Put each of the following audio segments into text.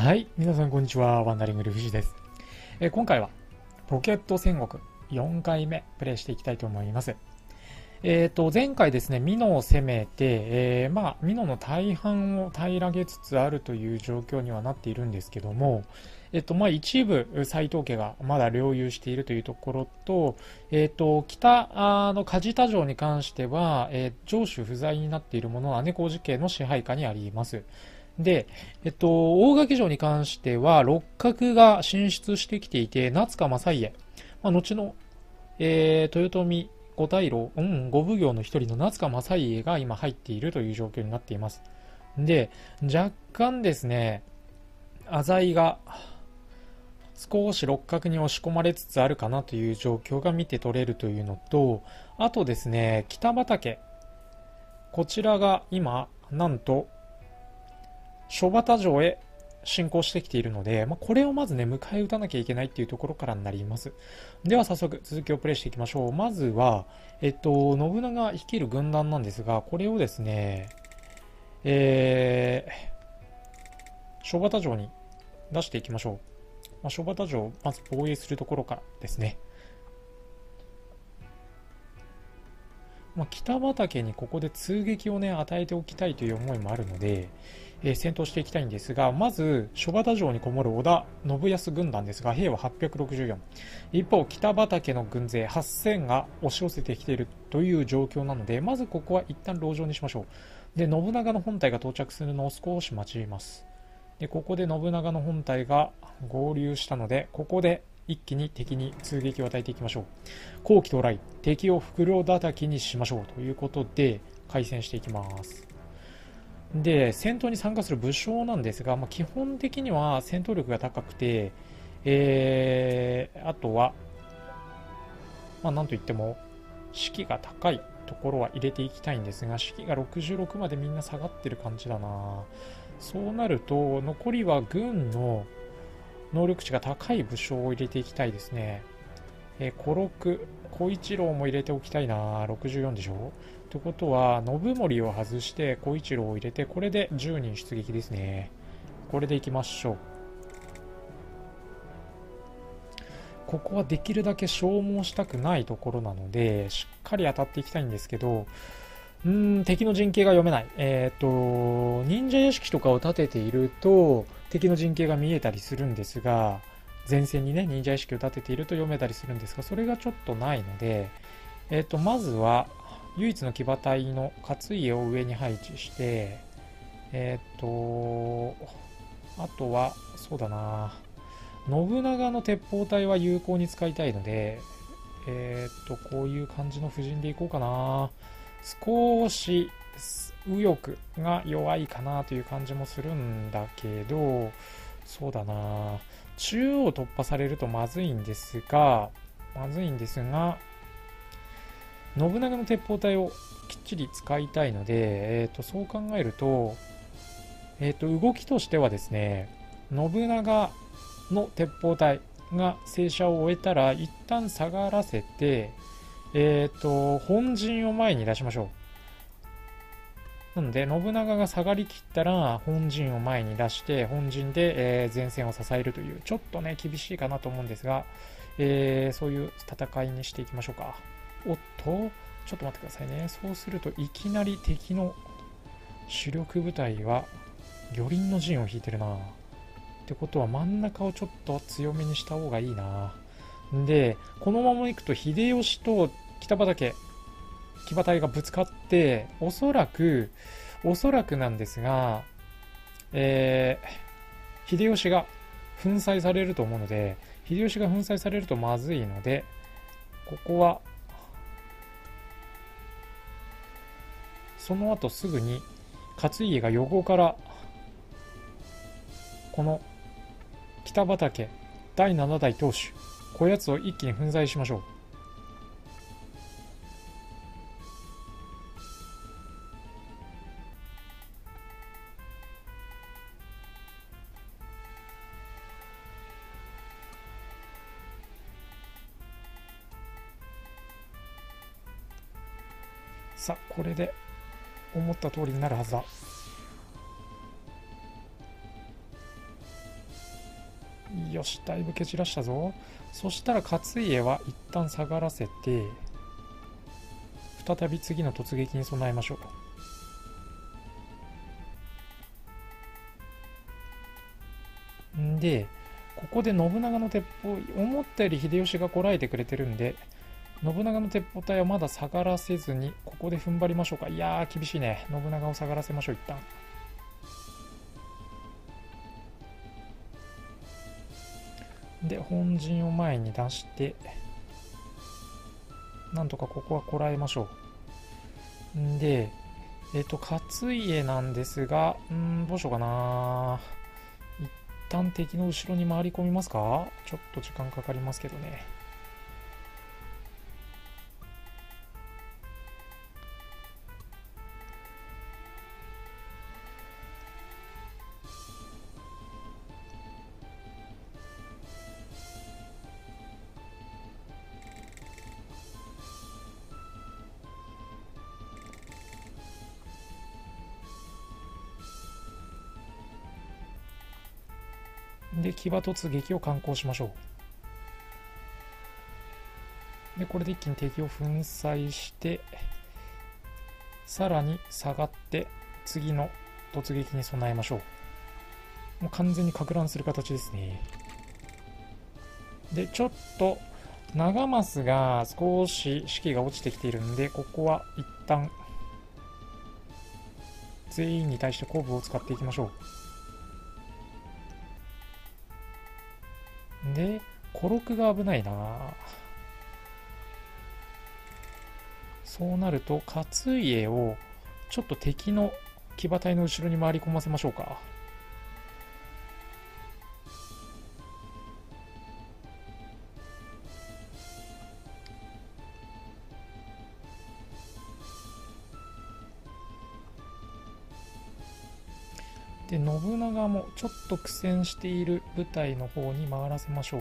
はい、皆さんこんにちは。ワンダリングルフィジです。今回はポケット戦国4回目プレイしていきたいと思います。前回ですね、ミノを攻めて、ミノの大半を平らげつつあるという状況にはなっているんですけども、一部斎藤家がまだ領有しているというところと、北の梶田城に関しては、城主不在になっているものは姉小路家の支配下にあります。で、大垣城に関しては、六角が進出してきていて、夏川正家、後の、豊臣五大老、五奉行の一人の夏川正家が今入っているという状況になっています。で、若干ですね、浅井が少し六角に押し込まれつつあるかなという状況が見て取れるというのと、あとですね、北畠、こちらが今、なんと、諸畑城へ進行してきているので、これをまずね、迎え撃たなきゃいけないっていうところからになります。では早速続きをプレイしていきましょう。まずは、信長率いる軍団なんですが、これをですね、諸畑城に出していきましょう。諸畑城をまず防衛するところからですね。北畠にここで通撃をね、与えておきたいという思いもあるので、戦闘していきたいんですが、まず諸畑城にこもる織田信康軍団ですが、兵は864、一方北畠の軍勢8000が押し寄せてきているという状況なので、まずここは一旦籠城にしましょう。で、信長の本隊が到着するのを少し待ちます。で、ここで信長の本隊が合流したので、ここで一気に敵に通撃を与えていきましょう。後期到来、敵を袋叩きにしましょうということで開戦していきます。で、戦闘に参加する武将なんですが、基本的には戦闘力が高くて、あとは、なんといっても士気が高いところは入れていきたいんですが、士気が66までみんな下がってる感じだな。そうなると残りは軍の能力値が高い武将を入れていきたいですね。小六、小一郎も入れておきたいな。64でしょ。ということは、信盛を外して小一郎を入れて、これで10人出撃ですね。これでいきましょう。ここはできるだけ消耗したくないところなので、しっかり当たっていきたいんですけど、敵の陣形が読めない。忍者屋敷とかを建てていると、敵の陣形が見えたりするんですが、前線にね、忍者屋敷を建てていると読めたりするんですが、それがちょっとないので、まずは、唯一の騎馬隊の勝家を上に配置して、あとは、そうだな、信長の鉄砲隊は有効に使いたいので、こういう感じの布陣でいこうかな。少し右翼が弱いかなという感じもするんだけど、そうだな、中央突破されるとまずいんですが、信長の鉄砲隊をきっちり使いたいので、そう考えると、動きとしてはですね、信長の鉄砲隊が正射を終えたら一旦下がらせて、本陣を前に出しましょう。なので、信長が下がりきったら、本陣を前に出して、本陣で、前線を支えるという、ちょっとね、厳しいかなと思うんですが、そういう戦いにしていきましょうか。おっと、ちょっと待ってくださいね。そうすると、いきなり敵の主力部隊は、魚鱗の陣を引いてるな。ってことは、真ん中をちょっと強めにした方がいいな。で、このまま行くと、秀吉と北畠、騎馬隊がぶつかって、おそらくなんですが、秀吉が粉砕されると思うので、秀吉が粉砕されるとまずいので、ここは、その後すぐに、勝家が横からこの北畠第7代当主、こういうやつを一気に粉砕しましょう。さあ、これで思った通りになるはずだ。 よし、だいぶ蹴散らしたぞ。そしたら勝家は一旦下がらせて、再び次の突撃に備えましょう。んで、ここで信長の鉄砲、思ったより秀吉がこらえてくれてるんで、信長の鉄砲隊はまだ下がらせずに、ここで踏ん張りましょうか。いやー、厳しいね。信長を下がらせましょう、一旦。で、本陣を前に出して、なんとかここはこらえましょう。んで、勝家なんですが、どうしようかな。一旦敵の後ろに回り込みますか？ちょっと時間かかりますけどね。で、騎馬突撃を敢行しましょう。で、これで一気に敵を粉砕して、さらに下がって、次の突撃に備えましょう。もう完全にか乱する形ですね。で、ちょっと、長増が少し士気が落ちてきているんで、ここは一旦、全員に対して後部を使っていきましょう。で、コロクが危ないな。そうなると、勝家をちょっと敵の騎馬隊の後ろに回り込ませましょうか。で、信長もちょっと苦戦している部隊の方に回らせましょ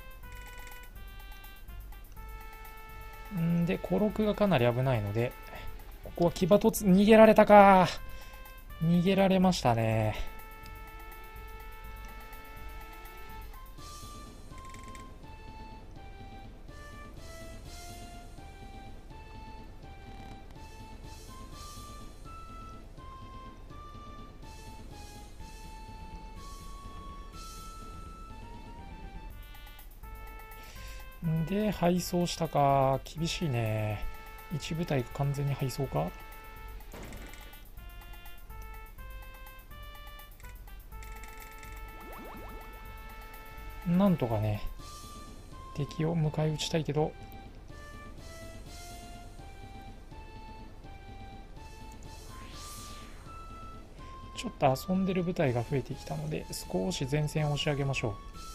う。んで、コロクがかなり危ないので、ここは騎馬突、逃げられたか。逃げられましたね。で、敗走したか。厳しいね。一部隊が完全に敗走か。なんとかね、敵を迎え撃ちたいけど、ちょっと遊んでる部隊が増えてきたので、少し前線を押し上げましょう。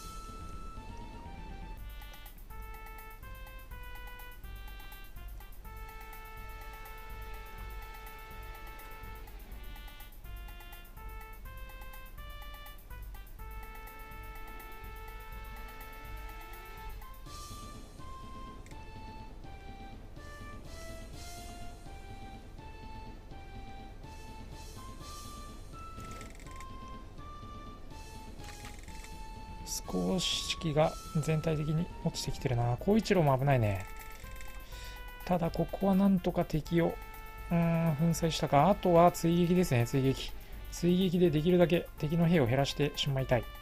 少し士気が全体的に落ちてきてるな。光一郎も危ないね。ただここはなんとか敵を粉砕したか。あとは追撃ですね。追撃でできるだけ敵の兵を減らしてしまいたい。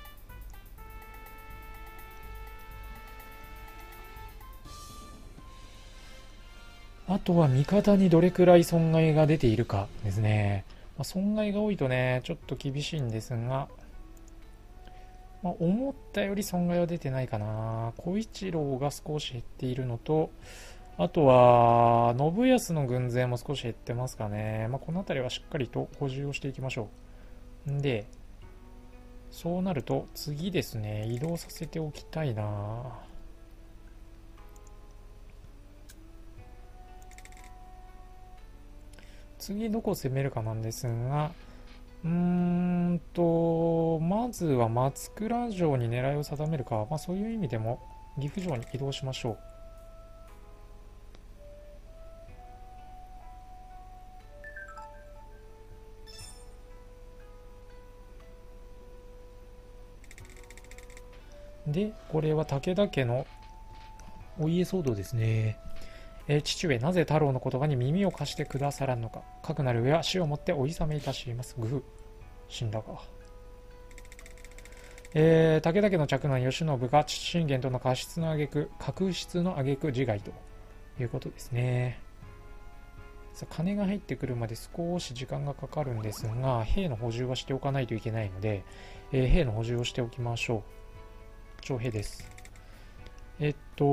あとは味方にどれくらい損害が出ているかですね。損害が多いとね、ちょっと厳しいんですが、思ったより損害は出てないかな。小一郎が少し減っているのと、あとは、信康の軍勢も少し減ってますかね。この辺りはしっかりと補充をしていきましょう。んで、そうなると、次ですね、移動させておきたいな。次どこ攻めるかなんですが、まずは松倉城に狙いを定めるか。そういう意味でも、岐阜城に移動しましょう。 で、これは武田家のお家騒動ですね。父上、なぜ太郎の言葉に耳を貸してくださらんのか。かくなる上は死をもってお諌めいたします。グフ。死んだか。武田家の嫡男慶喜が父信玄との確執の挙句自害ということですね。さあ、金が入ってくるまで少し時間がかかるんですが、兵の補充はしておかないといけないので、兵の補充をしておきましょう。徴兵です。ち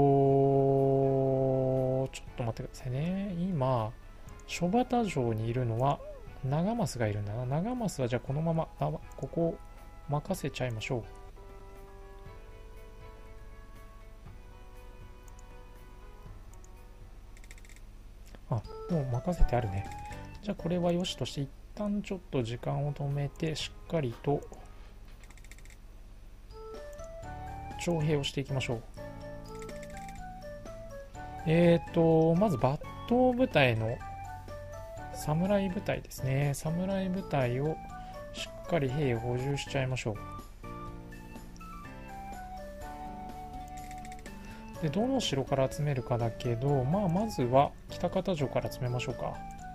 ょっと待ってくださいね。今、諸畑城にいるのは長増がいるんだな。長増はじゃあこのまま、ここを任せちゃいましょう。あ、もう任せてあるね。じゃあこれはよしとして、一旦ちょっと時間を止めて、しっかりと徴兵をしていきましょう。まず抜刀部隊の侍部隊ですね。侍部隊をしっかり兵を補充しちゃいましょう。で、どの城から集めるかだけど、まずは北方城から集めましょうか。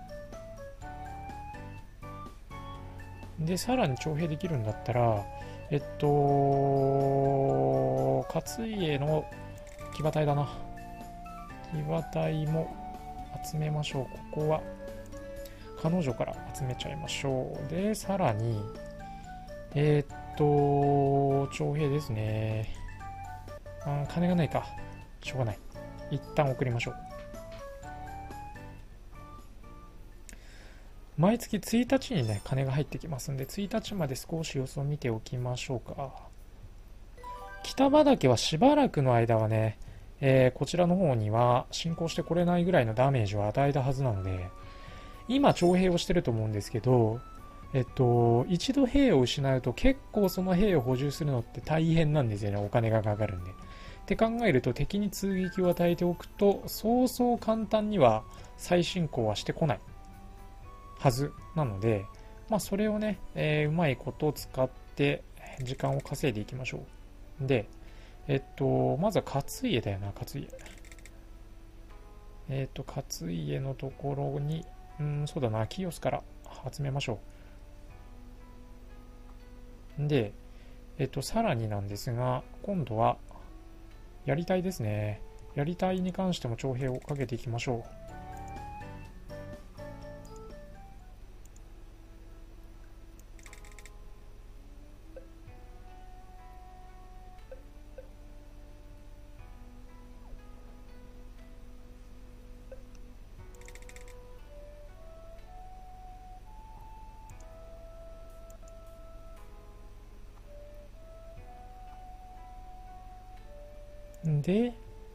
で、さらに徴兵できるんだったら、勝家の騎馬隊だな。騎馬隊も集めましょう。ここは彼女から集めちゃいましょう。で、さらに徴兵ですね。金がないか。しょうがない。一旦送りましょう。毎月1日にね、金が入ってきますんで、1日まで少し様子を見ておきましょうか。北畠はしばらくの間はね、こちらの方には進行してこれないぐらいのダメージを与えたはずなので、今徴兵をしてると思うんですけど、一度兵を失うと結構その兵を補充するのって大変なんですよね。お金がかかるんで。って考えると、敵に追撃を与えておくと、そうそう簡単には再進行はしてこないはずなので、それをね、うまいことを使って時間を稼いでいきましょう。で、まずは勝家だよな。勝家のところに、そうだな、清須から集めましょう。で、さらになんですが、今度はやりたいですね。やりたいに関しても徴兵をかけていきましょう。で、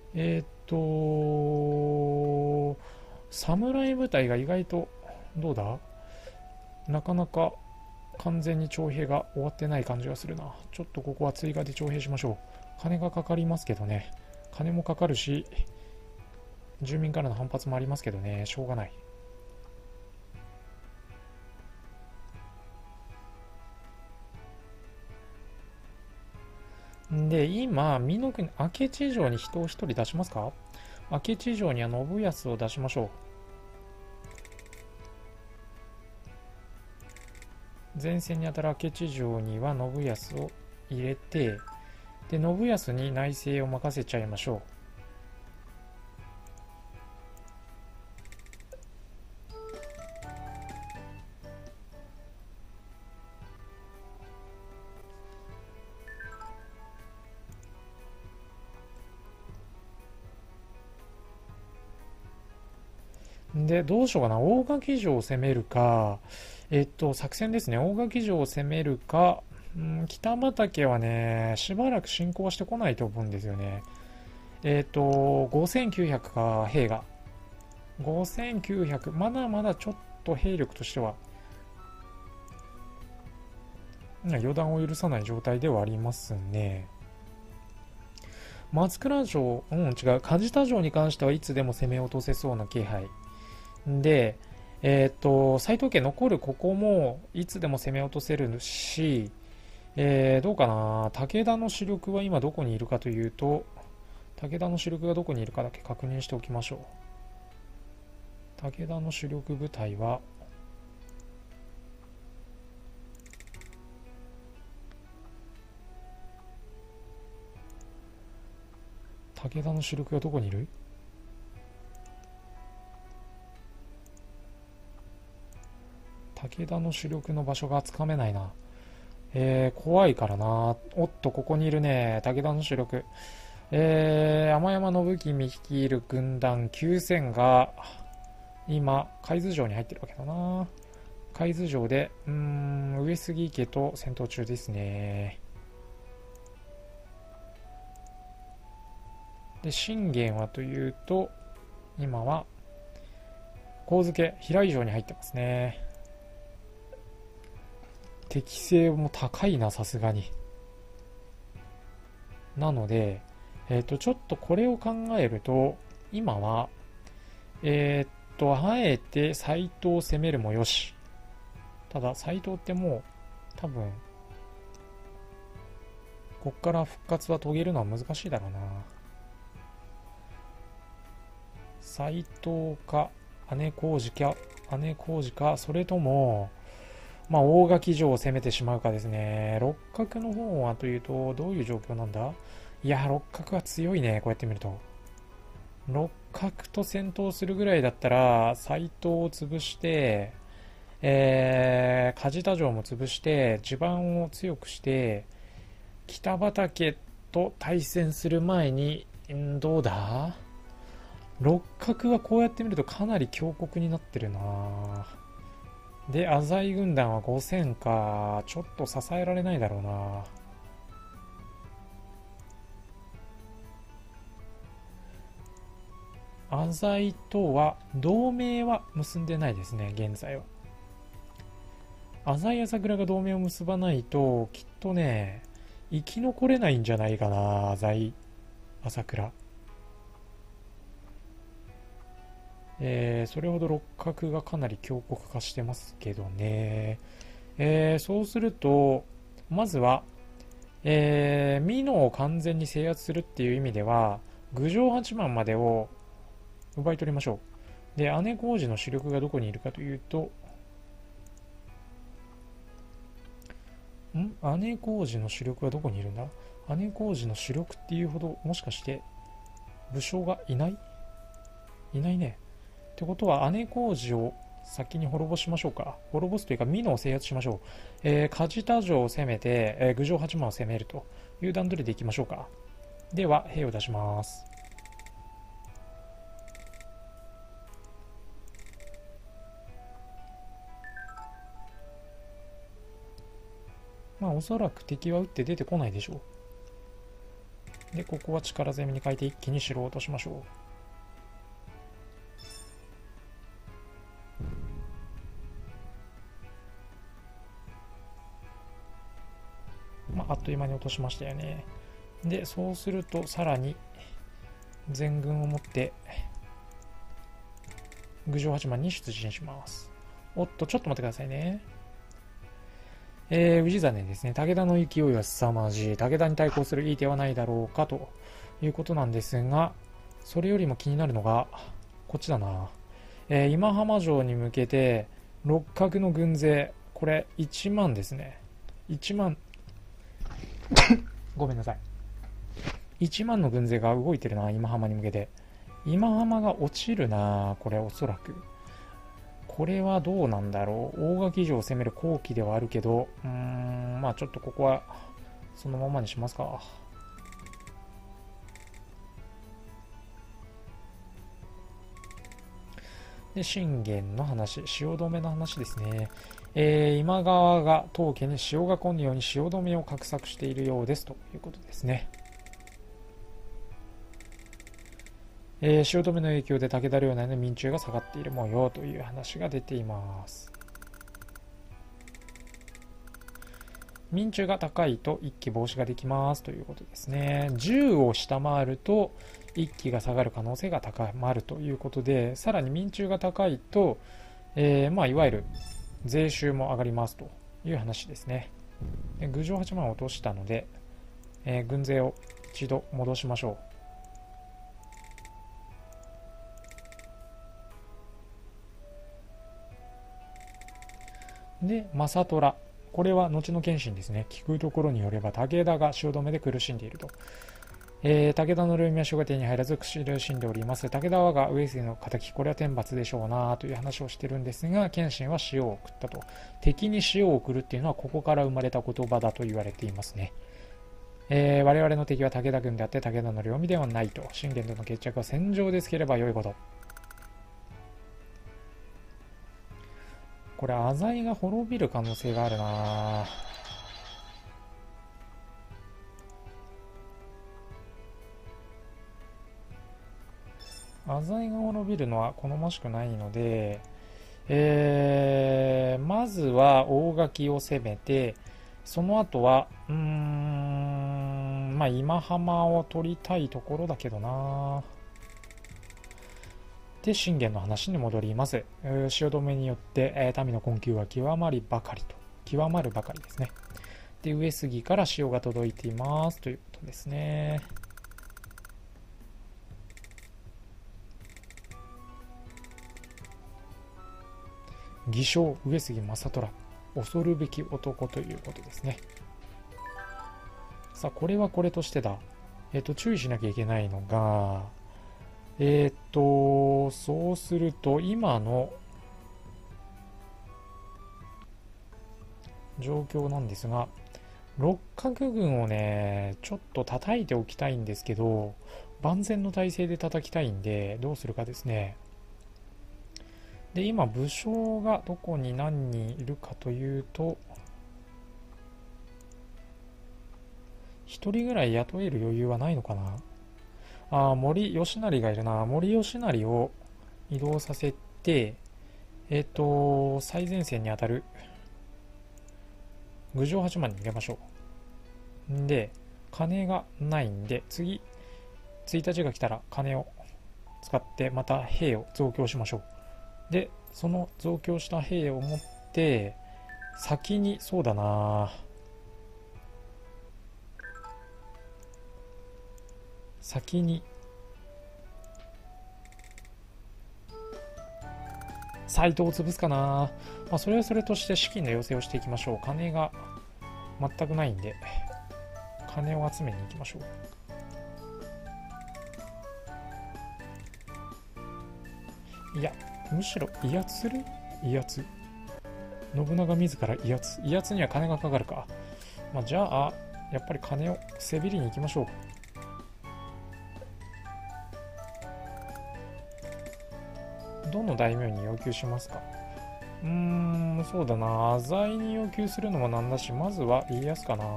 侍部隊が意外と、どうだ、なかなか完全に徴兵が終わってない感じがするな。ちょっとここは追加で徴兵しましょう。金がかかりますけどね。金もかかるし、住民からの反発もありますけどね、しょうがない。で、今、美濃国、明智城に人を一人出しますか？明智城には信康を出しましょう。前線に当たる明智城には信康を入れて、で、信康に内政を任せちゃいましょう。で、どうしようかな。大垣城を攻めるか、作戦ですね。大垣城を攻めるか、北畠はね、しばらく進行はしてこないと思うんですよね。5900か、兵が。5900、まだまだちょっと兵力としては、予断を許さない状態ではありますね。松倉城、違う、梶田城に関してはいつでも攻め落とせそうな気配。で、斎藤家残るここもいつでも攻め落とせるし、 どうかな。武田の主力は今どこにいるかというと、武田の主力がどこにいるかだけ確認しておきましょう。武田の主力部隊は、武田の主力がどこにいる？武田の主力の場所がつかめないな。怖いからな。おっと、ここにいるね。武田の主力。天山信君率いる軍団9000が、今、海津城に入ってるわけだな。海津城で、上杉家と戦闘中ですね。で、信玄はというと、今は、神漬平井城に入ってますね。適性も高いな、さすがに。なので、ちょっとこれを考えると、今は、あえて斎藤を攻めるもよし。ただ、斎藤ってもう、多分、こっから復活は遂げるのは難しいだろうな。斎藤か、姉小路か、それとも、大垣城を攻めてしまうかですね。六角の方はというと、どういう状況なんだ？いや、六角は強いね、こうやって見ると。六角と戦闘するぐらいだったら、斎藤を潰して、梶田城も潰して、地盤を強くして、北畠と対戦する前に、どうだ？六角はこうやって見るとかなり強国になってるな。で、浅井軍団は5000か。ちょっと支えられないだろうな。浅井とは同盟は結んでないですね、現在は。浅井朝倉が同盟を結ばないと、きっとね、生き残れないんじゃないかな、浅井朝倉。それほど六角がかなり強国化してますけどね。そうすると、まずは、美濃を完全に制圧するっていう意味では、郡上八幡までを奪い取りましょう。で、姉小路の主力がどこにいるかというと、姉小路の主力はどこにいるんだ？姉小路の主力っていうほど、もしかして、武将がいないね。ってことは、姉小路を先に滅ぼしましょうか。滅ぼすというか、美濃を制圧しましょう。梶田城を攻めて、郡上八幡を攻めるという段取りでいきましょうか。では、兵を出します。おそらく敵は撃って出てこないでしょう。で、ここは力攻めに変えて一気に城を落としましょう。あっという間に落としましたよね。で、そうすると、さらに、全軍を持って、郡上八幡に出陣します。おっと、ちょっと待ってくださいね。氏真ですね。武田の勢いは凄まじい。武田に対抗するいい手はないだろうか、ということなんですが、それよりも気になるのが、こっちだな。今浜城に向けて、六角の軍勢、これ、1万ですね。1万、ごめんなさい。1万の軍勢が動いてるな、今浜に向けて。今浜が落ちるな、これおそらく。これはどうなんだろう。大垣城を攻める後期ではあるけど、ちょっとここは、そのままにしますか。で、信玄の話、汐留の話ですね。今川が当家に潮が来ぬように汐留を画策しているようですということですね。汐留の影響で武田領内の民衆が下がっている模様という話が出ています。民衆が高いと一気防止ができますということですね。10を下回ると一気が下がる可能性が高まるということで、さらに民衆が高いと、いわゆる税収も上がりますという話ですね。 郡上8万を落としたので、軍勢を一度戻しましょう。で、正虎。これは後の謙信ですね。聞くところによれば武田が汐留で苦しんでいると。武田の領民は守護手に入らず苦しんでおります。武田はが上杉の敵、これは天罰でしょうなという話をしてるんですが、謙信は塩を送ったと。敵に塩を送るっていうのはここから生まれた言葉だと言われていますね。我々の敵は武田軍であって武田の領民ではないと。信玄との決着は戦場でつければよいこと。これ浅井が滅びる可能性があるな。浅井が滅びるのは好ましくないので、まずは大垣を攻めて、その後はまあ今浜を取りたいところだけどな。で信玄の話に戻ります。汐留によって、民の困窮は極まるばかりですね。で上杉から塩が届いていますということですね。偽証上杉正虎、恐るべき男ということですね。さあこれはこれとしてだ、注意しなきゃいけないのが、そうすると今の状況なんですが、六角軍をねちょっと叩いておきたいんですけど、万全の体制で叩きたいんでどうするかですね。で今武将がどこに何人いるかというと、1人ぐらい雇える余裕はないのかな。森吉成がいるな。森吉成を移動させて、最前線に当たる郡上八幡に入れましょう。で金がないんで、次1日が来たら金を使ってまた兵を増強しましょう。でその増強した兵を持って先に、そうだな、先に斎藤を潰すかな。まあ、それはそれとして資金の要請をしていきましょう。金が全くないんで金を集めに行きましょう。いやむしろ威圧する。威圧、信長自ら威圧、威圧には金がかかるか。まあ、じゃあやっぱり金をせびりに行きましょう。どの大名に要求しますか。そうだな、浅井に要求するのもなんだし、まずは家康かな。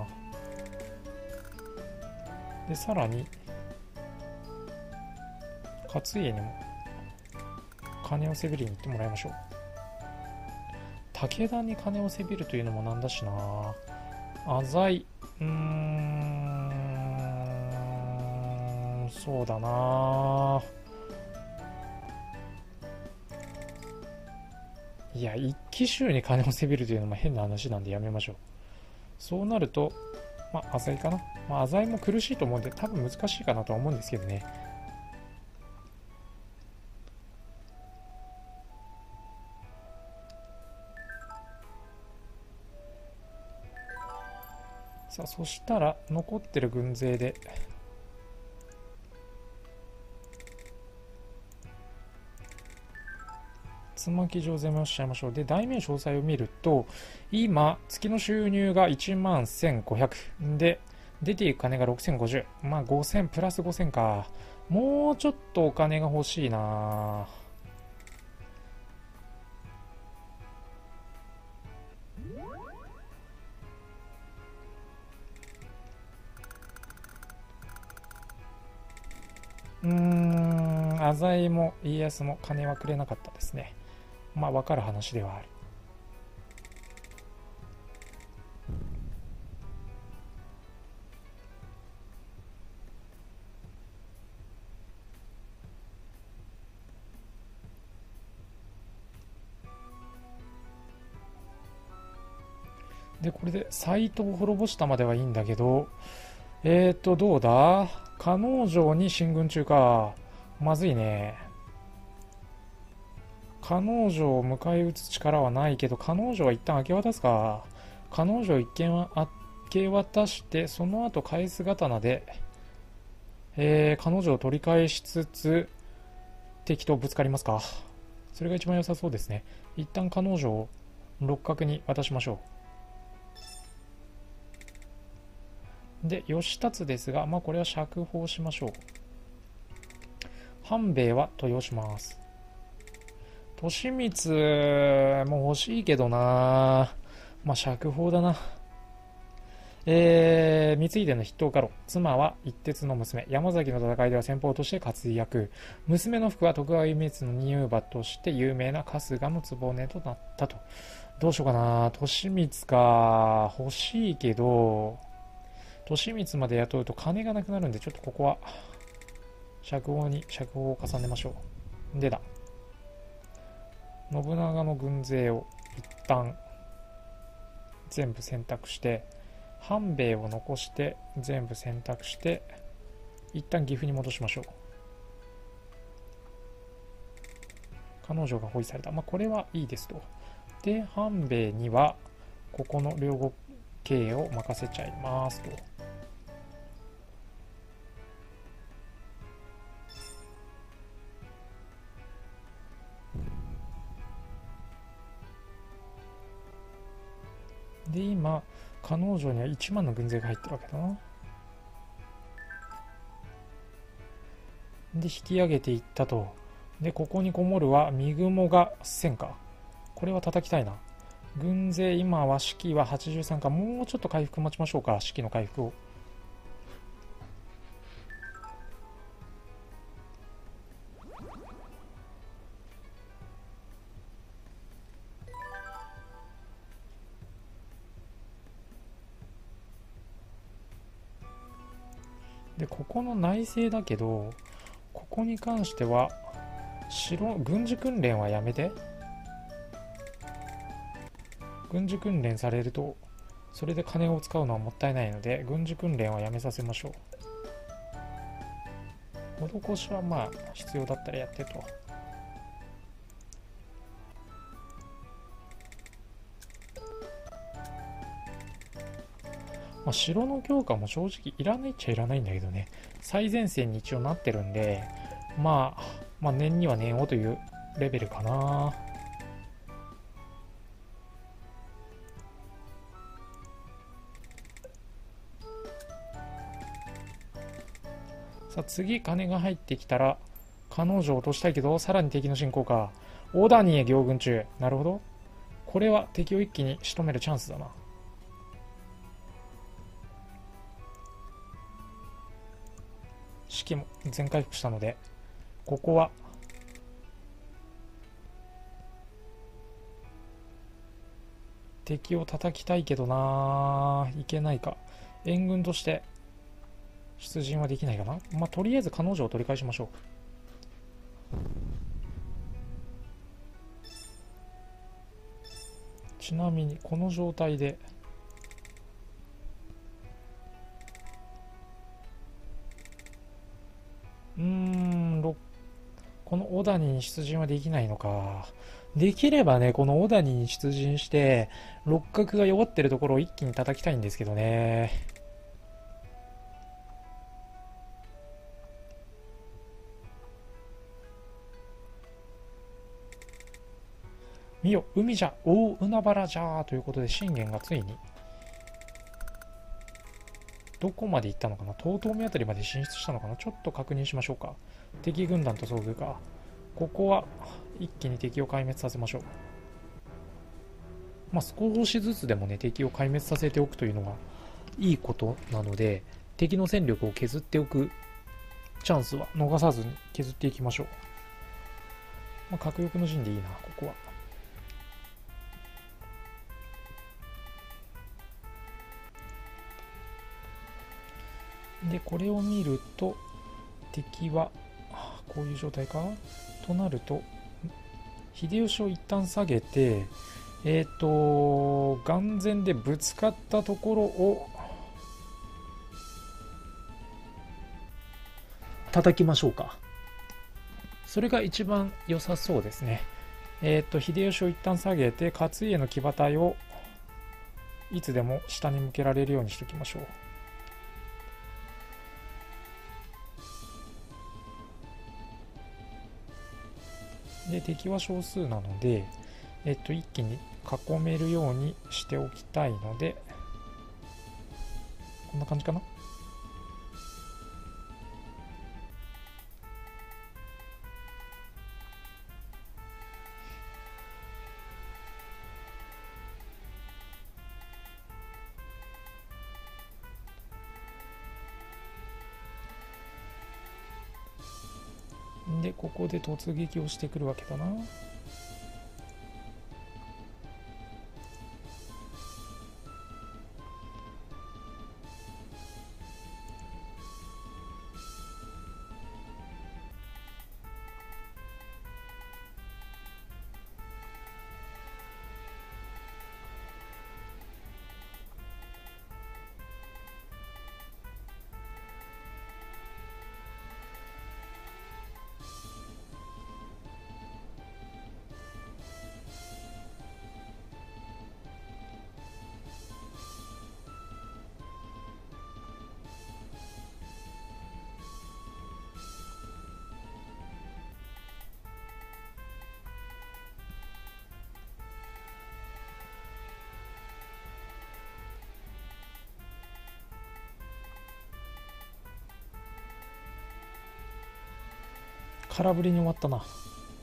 でさらに勝家にも金をせびりに行ってもらいましょう。武田に金をせびるというのもなんだしな。浅井、そうだな。いや一騎衆に金をせびるというのも変な話なんでやめましょう。そうなるとまあ浅井かな。まあ浅井も苦しいと思うんで多分難しいかなとは思うんですけどね。さあそしたら残ってる軍勢で椿城攻めをしちゃいましょう。で大名詳細を見ると今月の収入が1万1500で出ていく金が6050、まあ5000プラス5000か。もうちょっとお金が欲しいな。浅井も家康も金はくれなかったですね。まあ分かる話ではある。 で、これでサイトを滅ぼしたまではいいんだけど、どうだ？加納城に進軍中か。まずいね。加納城を迎え撃つ力はないけど、加納城は一旦明け渡すか。加納城一見は明け渡して、その後返す刀で、加納城を取り返しつつ、敵とぶつかりますか。それが一番良さそうですね。一旦加納城を六角に渡しましょう。で、義達ですが、まあこれは釈放しましょう。半兵衛は豊します。利光も欲しいけどな。まあ釈放だな。光秀の筆頭家老、妻は一徹の娘、山崎の戦いでは先鋒として活躍、娘の服は徳川家光の二遊馬として有名な春日の局となったと。どうしようかな。利光か欲しいけど、利光まで雇うと金がなくなるんで、ちょっとここは釈放を重ねましょう。でだ、信長の軍勢を一旦全部選択して、半兵衛を残して全部選択して一旦岐阜に戻しましょう。彼女が包囲された。まあこれはいいですと。で、半兵衛にはここの両国経営を任せちゃいますと。で、今加納城には1万の軍勢が入ってるわけだな。で、引き上げていったと。で、ここにこもるは三雲が1000か。これは叩きたいな。軍勢、今は士気は83か。もうちょっと回復待ちましょうか。士気の回復を。で、ここの内政だけど、ここに関しては軍事訓練はやめて。軍事訓練されるとそれで金を使うのはもったいないので、軍事訓練はやめさせましょう。施しはまあ必要だったらやってと。まあ、城の強化も正直いらないっちゃいらないんだけどね、最前線に一応なってるんで、まあ念には念をというレベルかな。さあ次金が入ってきたら彼女を落としたいけど、さらに敵の進行か。小谷へ行軍中。なるほど、これは敵を一気に仕留めるチャンスだな。士気も全回復したので、ここは敵を叩きたいけどな。いけないか。援軍として出陣はできないかな。まあとりあえず彼女を取り返しましょう。ちなみにこの状態でこの小谷に出陣はできないのか。できればね、この小谷に出陣して六角が弱ってるところを一気に叩きたいんですけどね。見よ海じゃ大海原じゃということで、信玄がついにどこまで行ったのかな。東東目あたりまで進出したのかな。ちょっと確認しましょうか。敵軍団と遭遇か。ここは一気に敵を壊滅させましょう。まあ少しずつでもね、敵を壊滅させておくというのがいいことなので、敵の戦力を削っておくチャンスは逃さずに削っていきましょう。まあ核翼の陣でいいな、ここは。で、これを見ると敵はこういう状態かとなると、秀吉を一旦下げて眼前でぶつかったところを叩きましょうか。それが一番良さそうですね。秀吉を一旦下げて、勝家の騎馬隊をいつでも下に向けられるようにしておきましょう。で、敵は少数なので、一気に囲めるようにしておきたいので、こんな感じかな。で、ここで突撃をしてくるわけだな。空振りに終わったな。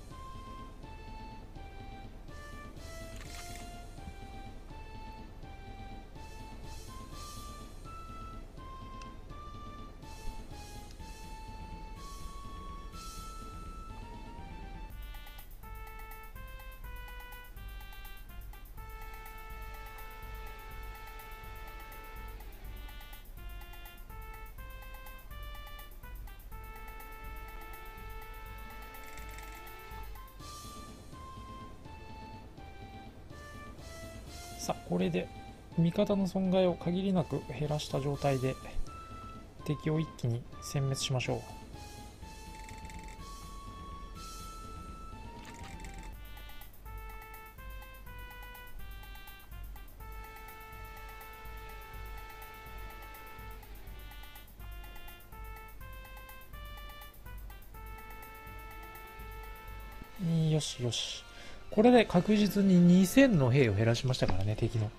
さあ、これで味方の損害を限りなく減らした状態で敵を一気に殲滅しましょう。よしよし。これで確実に2000の兵を減らしましたからね、敵の。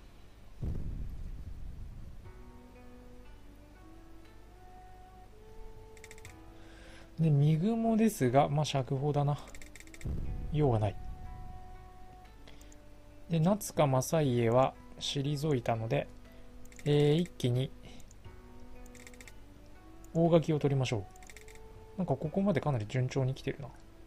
で、身雲ですが、まあ、釈放だな。用がない。で、夏か正家は退いたので、一気に大垣を取りましょう。なんかここまでかなり順調に来てるな。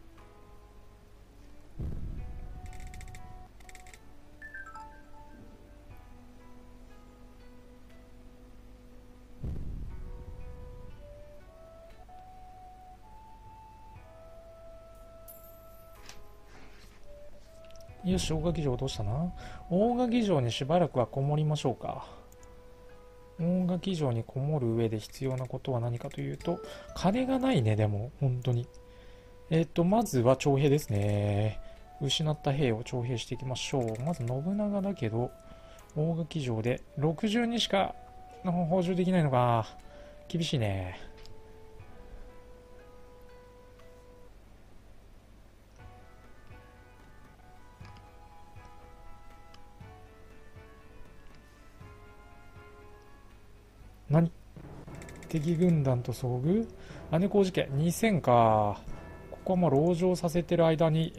よし、大垣城どうしたな。大垣城にしばらくはこもりましょうか。大垣城にこもる上で必要なことは何かというと、金がないね、でも、本当に。まずは徴兵ですね。失った兵を徴兵していきましょう。まず信長だけど、大垣城で62しか補充できないのか。厳しいね。何？敵軍団と遭遇？姉小路家2000か。ここはもう籠城させてる間に、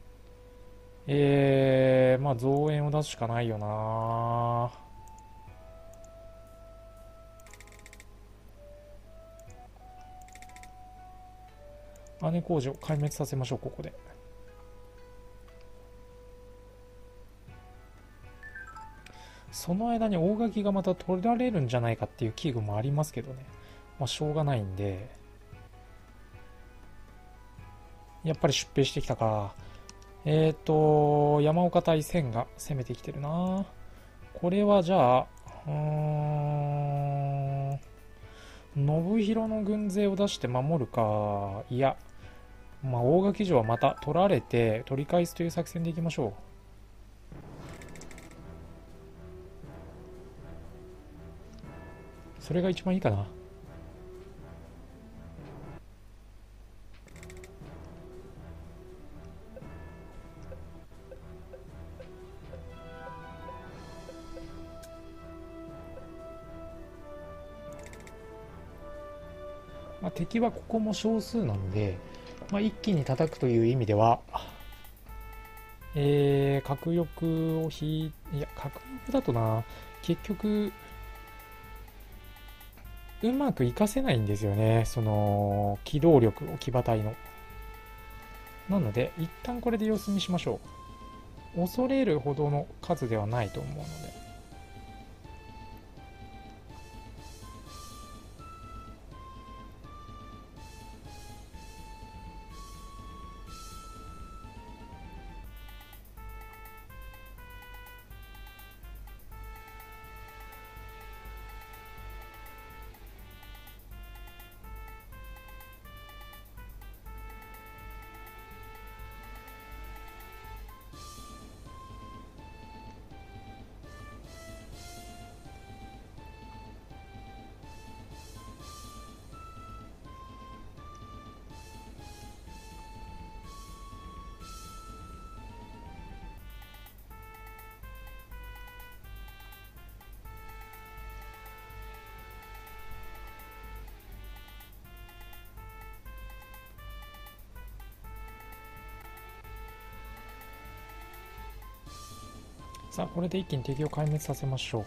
まあ増援を出すしかないよな。姉小路を壊滅させましょう、ここで。その間に大垣がまた取られるんじゃないかっていう危惧もありますけどね。まあしょうがないんで、やっぱり出兵してきたか。 山岡対千が攻めてきてるな。これはじゃあ、信弘の軍勢を出して守るか、いや、まあ、大垣城はまた取られて取り返すという作戦でいきましょう。それが一番いいかな。まあ、敵はここも少数なので、まあ、一気に叩くという意味では、角翼をいや、角翼だとな、結局、うまく活かせないんですよね。その、機動力を騎馬隊の。なので、一旦これで様子見しましょう。恐れるほどの数ではないと思うので。さあ、これで一気に敵を壊滅させましょう。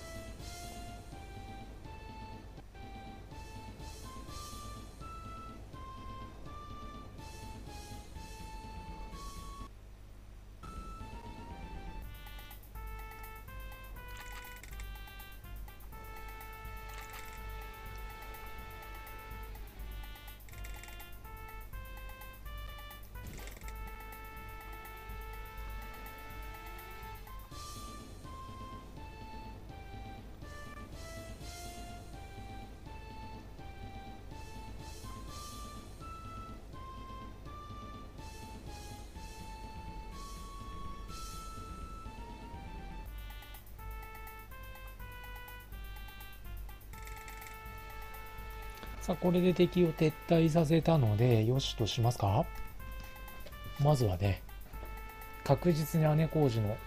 さあ、これで敵を撤退させたので、よしとしますか。まずはね、確実に姉小路の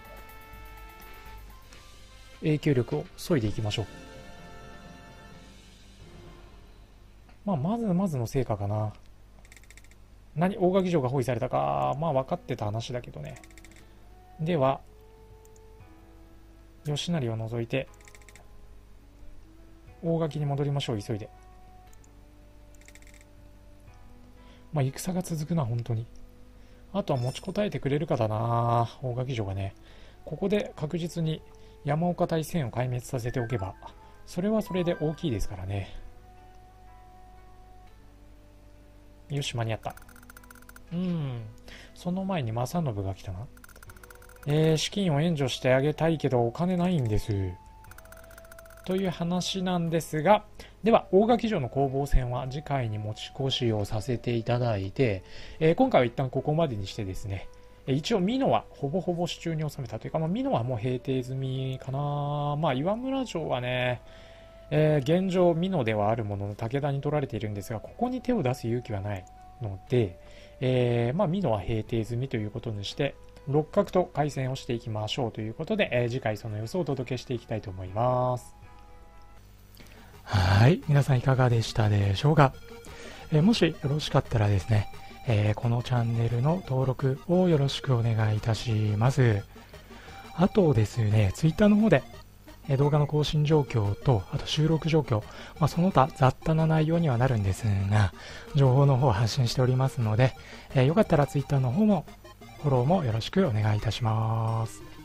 影響力を削いでいきましょう。まあ、まずまずの成果かな。大垣城が包囲されたか。まあ、分かってた話だけどね。では、吉成を除いて、大垣に戻りましょう、急いで。まあ、戦が続くな、本当に。あとは持ちこたえてくれるかだな、大垣城がね。ここで確実に山岡対戦を壊滅させておけば、それはそれで大きいですからね。よし、間に合った。その前に正信が来たな。資金を援助してあげたいけどお金ないんです。という話なんですが、では大垣城の攻防戦は次回に持ち越しをさせていただいて、今回は一旦ここまでにしてですね、一応美濃はほぼほぼ手中に収めたというか、美濃はもう平定済みかな。まあ岩村城はね、現状美濃ではあるものの武田に取られているんですが、ここに手を出す勇気はないので、美濃は平定済みということにして六角と開戦をしていきましょうということで、次回その様子をお届けしていきたいと思います。はい、皆さんいかがでしたでしょうか。もしよろしかったらですね、このチャンネルの登録をよろしくお願いいたします。あとですね、Twitter の方で動画の更新状況と、あと収録状況、その他雑多な内容にはなるんですが、情報の方を発信しておりますので、よかったら Twitter の方もフォローもよろしくお願いいたします。